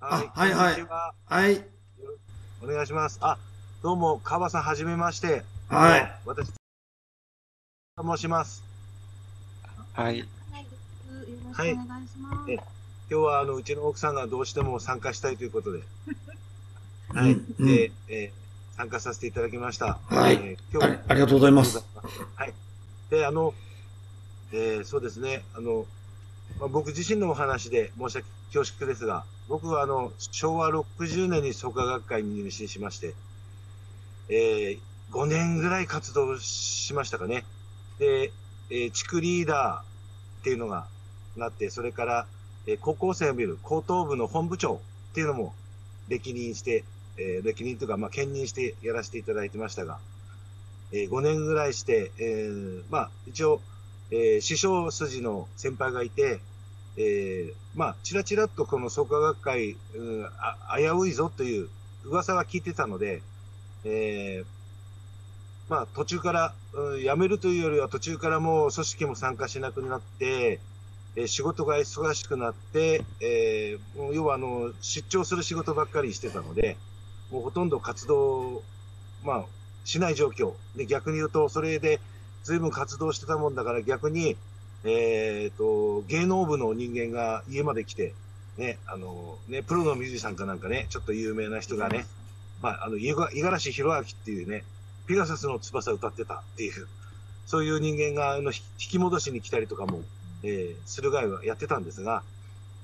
はい、 はいはい。 こんにちは。 はい。 お願いします。どうも、川場さん、はじめまして。 はい。 私と申します。 はい。 はいです。よろしはい。 くお願いしまえ、 す。 今日は、うちの奥さんがどうしても参加したいということで、はい。 うん、うん。 で、参加させていただきました。 はい。 今日はありがとうありがとうございございます。 ます。はい。で、そうですね。僕自身のお話で申し訳恐縮ですが、僕は、昭和60年に創価学会に入信しまして、え5年ぐらい活動しましたかね。で、地区リーダーっていうのがなって、それから、高校生を見る高等部の本部長っていうのも歴任して、歴任というか、兼任してやらせていただいてましたが、5年ぐらいして、一応、師匠筋の先輩がいて、ちらちらっとこの創価学会、危ういぞという噂は聞いてたので、えー途中から、辞めるというよりは途中からもう組織も参加しなくなって、仕事が忙しくなって、もう要は出張する仕事ばっかりしてたので、もうほとんど活動、まあ、しない状況。で、逆に言うと、それで随分活動してたもんだから逆に、芸能部の人間が家まで来て、ね、プロのミュージシャンかなんかね、ちょっと有名な人がね、五十嵐弘明っていうね、ピガサスの翼を歌ってたっていう、そういう人間が引き戻しに来たりとかも、するぐらいはやってたんですが、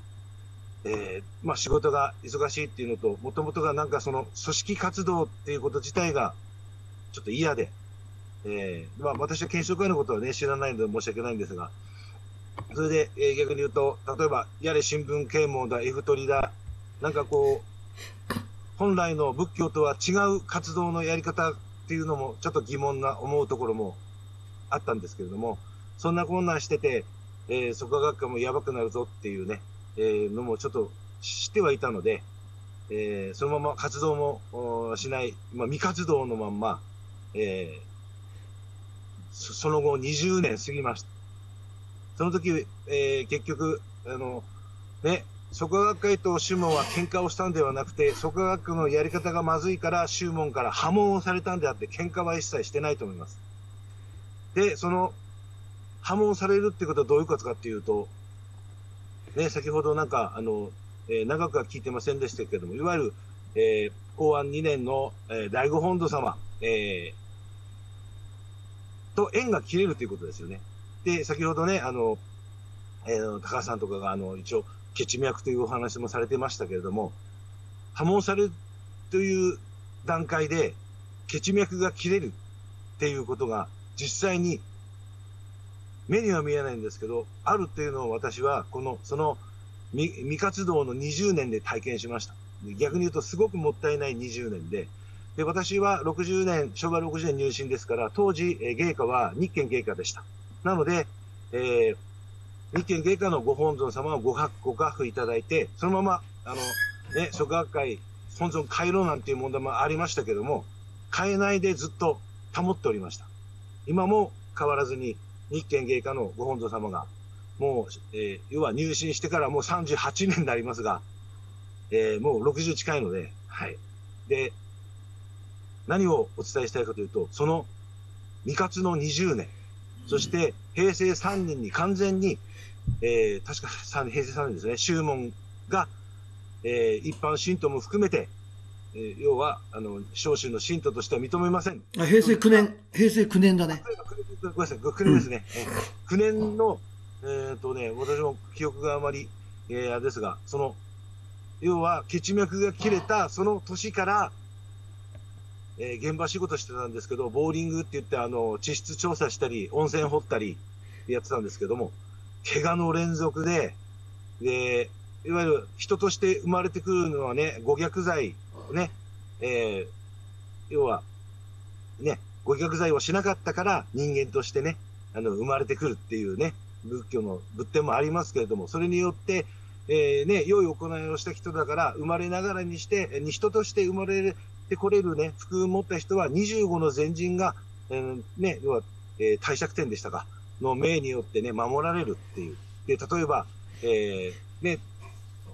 仕事が忙しいっていうのと、もともとがなんかその組織活動っていうこと自体がちょっと嫌で、私は検証会のことはね、知らないので申し訳ないんですが、それで、逆に言うと、例えば、やれ新聞啓蒙だ、F 取りだ、なんかこう、本来の仏教とは違う活動のやり方っていうのもちょっと疑問な思うところもあったんですけれども、そんなこんなんしてて、創価学会もやばくなるぞっていうね、のもちょっと知ってはいたので、そのまま活動もしない、未活動のまんま、えその後20年過ぎました。その時、結局、創価学会と宗門は喧嘩をしたんではなくて、創価学会のやり方がまずいから宗門から破門をされたんであって、喧嘩は一切してないと思います。で、その破門されるってことはどういうことかっていうと、ね、先ほどなんか、長くは聞いてませんでしたけれども、いわゆる、公安2年の、第五本土様、と縁が切れるということですよね。で、先ほどね、高橋さんとかが、一応、血脈というお話もされてましたけれども、破門されるという段階で、血脈が切れるっていうことが、実際に、目には見えないんですけど、あるっていうのを私は、その、未活動の20年で体験しました。逆に言うと、すごくもったいない20年で、で、私は60年、昭和60年入信ですから、当時、芸家は日憲芸家でした。なので、日憲芸家のご本尊様をご加護いただいて、そのまま、創価学会本尊変えろなんていう問題もありましたけども、変えないでずっと保っておりました。今も変わらずに日憲芸家のご本尊様が、もう、要は入信してからもう38年になりますが、もう60近いので、はい。で、何をお伝えしたいかというと、その未活の20年、そして平成3年に完全に、確か平成3年ですね、宗門が、一般信徒も含めて、要は、召集の信徒としては認めません。 平成9年だね。 ごめんなさい、9年ですね。9年の、私も記憶があまり、あれですが、要は、血脈が切れたその年から、現場仕事してたんですけど、ボーリングって言って、地質調査したり、温泉掘ったりやってたんですけども、怪我の連続で、いわゆる人として生まれてくるのはね、ご逆罪、ね、要は、ね、ご逆罪をしなかったから人間としてね、生まれてくるっていうね、仏教の仏典もありますけれども、それによって、良い行いをした人だから、生まれながらにして、人として生まれてこれるね、福を持った人は25の前人が、要は、帝釈天でしたか、の命によってね、守られるっていう。で、例えば、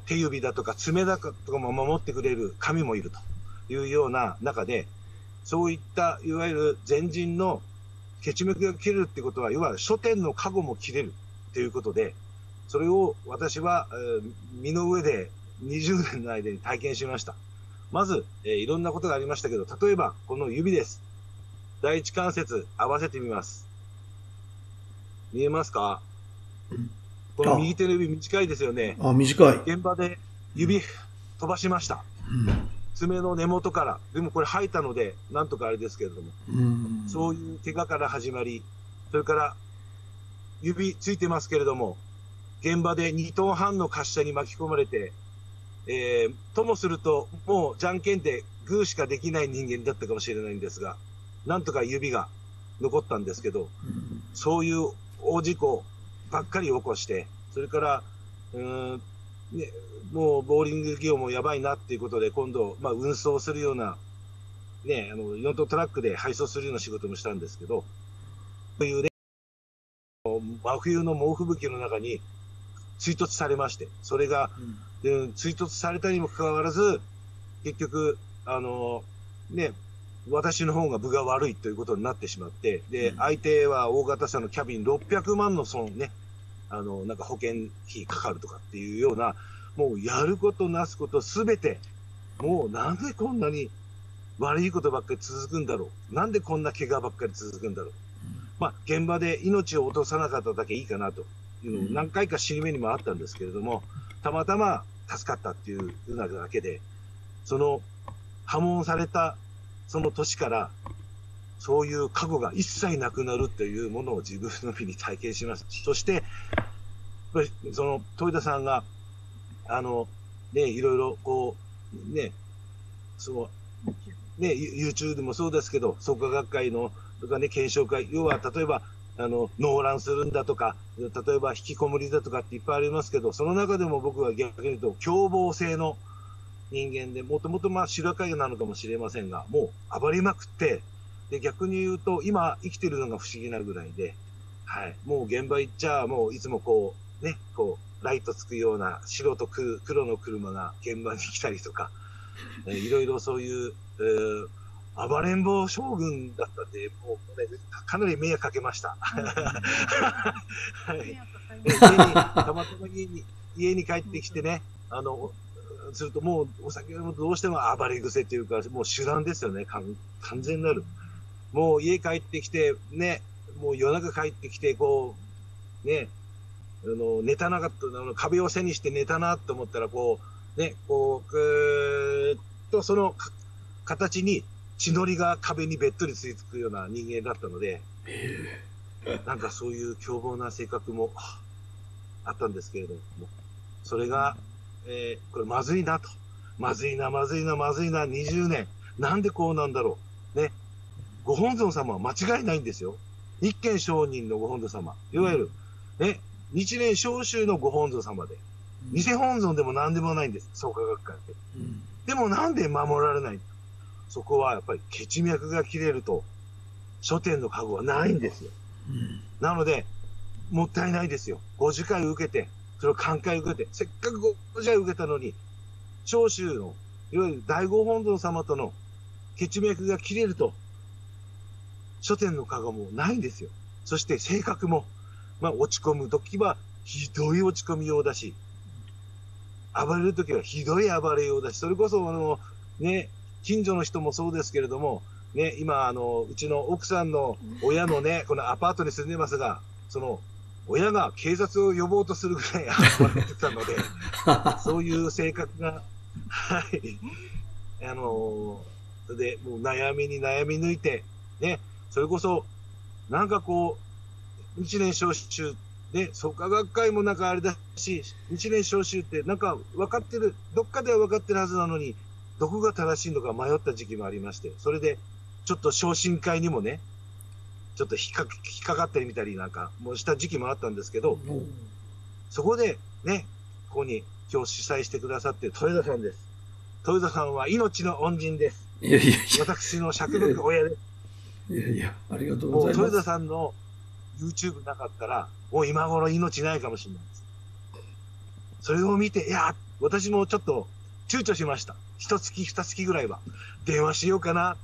手指だとか爪だとかも守ってくれる神もいるというような中で、そういったいわゆる前人の血脈が切れるってことは、いわゆる諸天の加護も切れるということで、それを私は、身の上で20年の間に体験しました。まず、いろんなことがありましたけど、例えばこの指です。第一関節合わせてみます。見えますか？この右手の指短いですよね。 短い。 現場で指飛ばしました。 うん。 爪の根元から。でもこれ吐いたので、なんとかあれですけれども。そういう怪我から始まり、それから指ついてますけれども、現場で2トン半の滑車に巻き込まれて、ともするともうじゃんけんでグーしかできない人間だったかもしれないんですが、なんとか指が残ったんですけど、そういう大事故ばっかり起こして、それから、ね、もうボーリング業もやばいなっていうことで、今度、運送するような、ね、4トントラックで配送するような仕事もしたんですけど、というね、真冬の猛吹雪の中に追突されまして、それが、追突されたにもかかわらず、結局、ね、私の方が分が悪いということになってしまって、で、相手は大型車のキャビン600万の損ね、なんか保険費かかるとかっていうような、もうやることなすことすべて、もうなんでこんなに悪いことばっかり続くんだろう。なんでこんな怪我ばっかり続くんだろう。現場で命を落とさなかっただけいいかなというのを何回か死に目にもあったんですけれども、たまたま助かったっていうだけで、その破門されたその年から、そういう過去が一切なくなるというものを自分の身に体験しました。そして、その豊田さんが、いろいろこう、ね、YouTube でもそうですけど、創価学会のとかね、検証会、要は例えば、農乱するんだとか、例えば引きこもりだとかっていっぱいありますけど、その中でも僕は逆に言うと、凶暴性の人間で、もともと白影なのかもしれませんが、もう暴れまくって、で、逆に言うと、今生きてるのが不思議なぐらいで、はい、もう現場行っちゃ、もういつもこう、ね、こう、ライトつくような白と黒の車が現場に来たりとか、いろいろそういう、暴れん坊将軍だったんで、もうね、かなり迷惑かけました。はい、たまたま家に帰ってきてね、するともうお酒もどうしても暴れ癖というか、もう手段ですよね、完全なる。もう家帰ってきて、ね、もう夜中帰ってきて、こう、ね、寝たなかった、壁を背にして寝たなと思ったら、こう、ね、こう、その形に血のりが壁にべっとりついてくような人間だったので、なんかそういう凶暴な性格もあったんですけれども、それが、これまずいなと。まずいな、20年。なんでこうなんだろう。ね。ご本尊様は間違いないんですよ。一見上人のご本尊様。いわゆる、ね、日蓮召集のご本尊様で。偽本尊でも何でもないんです。創価学会って。でもなんで守られない？そこはやっぱり血脈が切れると、諸天の加護はないんですよ。なので、もったいないですよ。50回受けて、それを寛解受けて、せっかく50回受けたのに、長州の、いわゆる大御本尊様との血脈が切れると、諸天の加護もないんですよ。そして性格も、落ち込むときはひどい落ち込みようだし、暴れるときはひどい暴れようだし、それこそね、近所の人もそうですけれども、ね、今うちの奥さんの親のね、このアパートに住んでますが、その親が警察を呼ぼうとするぐらい暴れてたので、そういう性格が、はい、それでもう悩みに悩み抜いて、ね、それこそ、なんかこう、日蓮召集で、創価学会もなんかあれだし、日蓮召集ってなんか分かってる、どっかでは分かってるはずなのに、どこが正しいのか迷った時期もありまして、それで、ちょっと昇進会にもね、ちょっと引っかかったりみたりなんか、もうした時期もあったんですけど、そこでね、ここに今日主催してくださって豊田さんです。豊田さんは命の恩人です。 いやいやいや。 私の釈福親です。 いやいや、ありがとうございます。 もう豊田さんの YouTube なかったら、もう今頃命ないかもしれないです。それを見て、いや、 私もちょっと躊躇しました。一月、二月ぐらいは。電話しようかなって、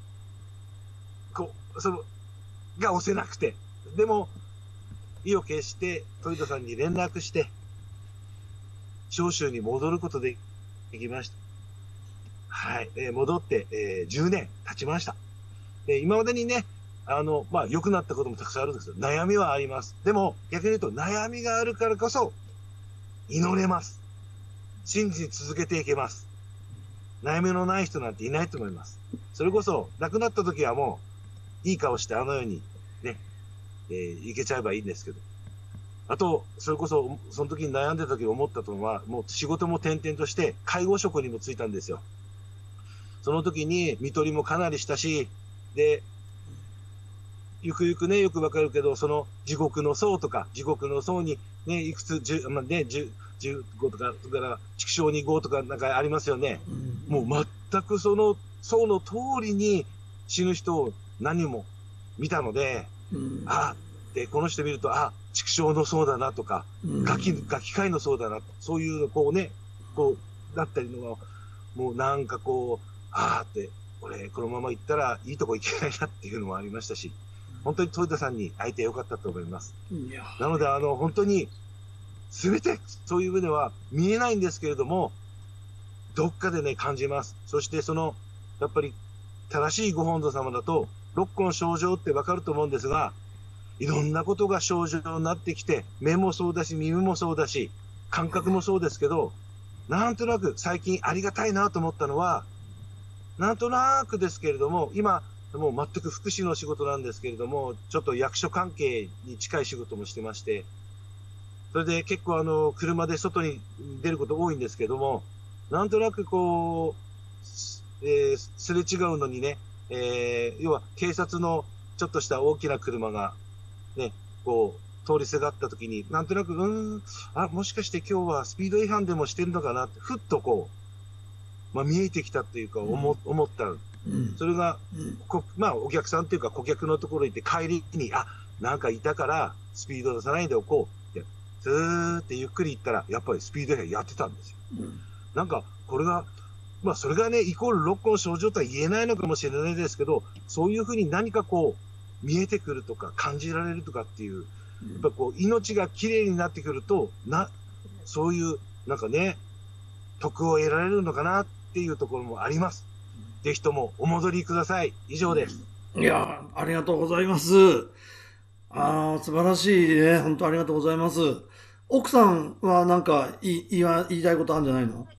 が押せなくて。でも、意を決して、豊田さんに連絡して、召集に戻ることできました。はい。戻って、10年経ちました。今までにね、良くなったこともたくさんあるんですけど、悩みはあります。でも、逆に言うと、悩みがあるからこそ、祈れます。信じ続けていけます。悩みのない人なんていないと思います。それこそ、亡くなった時はもう、いい顔してあのように、ね、いけちゃえばいいんですけど。あと、それこそ、その時に悩んでた時に思ったのは、もう仕事も転々として、介護職にも就いたんですよ。その時に、看取りもかなりしたし、で、ゆくゆくね、よくわかるけど、その地獄の層とか、地獄の層にね、いくつ、15とか、それから畜生に5とかなんかありますよね。もう全くその層の通りに死ぬ人を何も見たので、で、この人見ると、畜生の層だなとか、ガキ界の層だな、そういうこうね、だったりのが、もうなんかって、俺、このまま行ったらいいとこ行けないなっていうのもありましたし、本当に豊田さんに会えてよかったと思います。なので、本当に、すべて、そういう意味では見えないんですけれども、どっかでね、感じます。そして、やっぱり、正しいご本尊様だと、六根症状ってわかると思うんですが、いろんなことが症状になってきて、目もそうだし、耳もそうだし、感覚もそうですけど、なんとなく最近ありがたいなと思ったのは、なんとなくですけれども、今、もう全く福祉の仕事なんですけれども、ちょっと役所関係に近い仕事もしてまして、それで結構車で外に出ること多いんですけども、なんとなくすれ違うのにね、要は警察のちょっとした大きな車がね、通りすがった時に、なんとなく、もしかして今日はスピード違反でもしてるのかなって、ふっと見えてきたというか、思った。それが、お客さんというか顧客のところに行って帰りに、なんかいたからスピード出さないでおこうって、ずーってゆっくり行ったら、やっぱりスピード違反やってたんですよ。なんか、これが、それがね、イコール六根症状とは言えないのかもしれないですけど、そういうふうに何か見えてくるとか感じられるとかっていう、やっぱ命がきれいになってくると、そういう、なんかね、徳を得られるのかなっていうところもあります。ぜひともお戻りください。以上です。 いや、ありがとうございます。素晴らしいね。本当ありがとうございます。奥さんはなんか言いたいことあるんじゃないの？